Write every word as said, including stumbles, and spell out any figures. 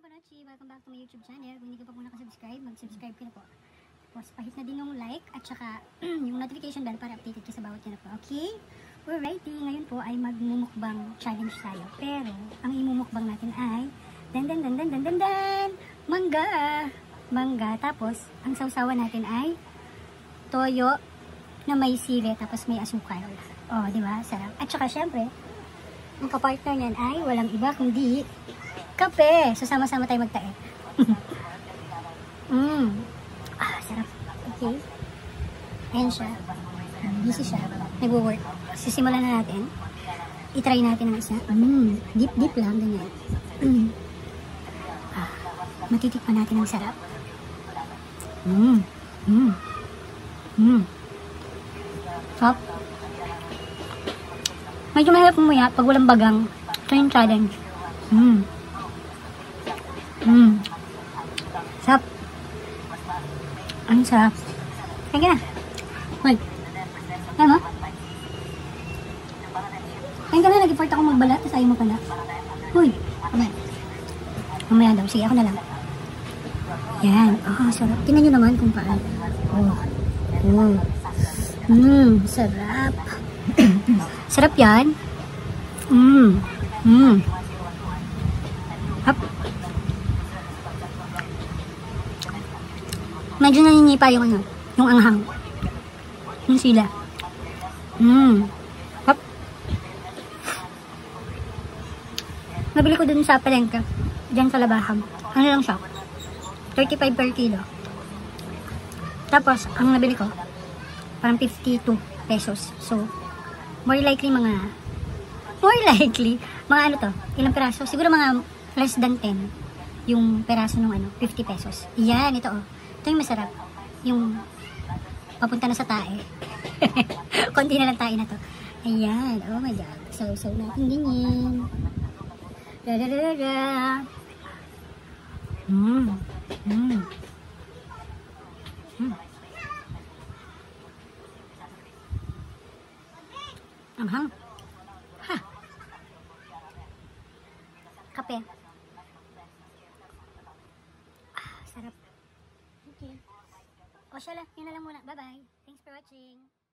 Panochi! Welcome back to my YouTube channel. Kung hindi ka pa po nakasubscribe, mag-subscribe ka na po. Tapos pahit na din yung like at saka yung notification bell para updated ka sa bawat yan na po. Okay? Alrighty, ngayon po ay magmumukbang challenge tayo. Pero, ang imumukbang natin ay dan dan dan dan dan dan dan mangga! Mangga. Tapos, ang sausawan natin ay toyo na may sili tapos may asukal. Oh, di ba? Sarap. At saka syempre, ang kapartner niyan ay walang iba kundi kape. So, sama-sama tayo magtae. Mmm. Ah, sarap. Okay. Ayan siya. Busy siya. Nag-work. Sisimulan na natin. I-try natin ang isa. Mmm. Deep-deep lang. Ganyan. Mm. Ah, matitikman natin ang sarap. Mmm. Mmm. Mmm. Sarap. Medyo mahirap umuya pag walang bagang. Ito yung challenge. Mmm. Mmm. Sarap. Ang sarap. Kaya ka na. Wait. Ano? Kaya ka na. Nag-effort ako magbalat. Tapos ayaw mo pala. Uy. Mamaya. Mamaya daw. Sige, ako na lang. Yan. Oh, sarap. Tingnan nyo naman kung paano. Oh. Oh. Mmm. Sarap. Sarap yan. Mmm. Mmm. Hap. Medyo naninipa yung ano, yung anghang. Yung sila. Mmm. Hap. Nabili ko dun sa palengke. Diyan sa Labahan. Ano lang siya? thirty-five per kilo. Tapos, ang nabili ko, parang fifty-two pesos. So, more likely mga, more likely, mga ano to, ilang peraso? Siguro mga less than ten yung peraso ng ano, fifty pesos. Yan, ito oh. Ito yung masarap. Yung papunta na sa tae. Konti na lang tae na to. Ayan. Oh my God. Saw-saw natin din yan. Da-da-da-da-da. Mmm. Mmm. Mmm. Anghang. Ha. Kape. Ah, sarap. Okay. O siya lang, yun na lang muna. Bye-bye. Thanks for watching.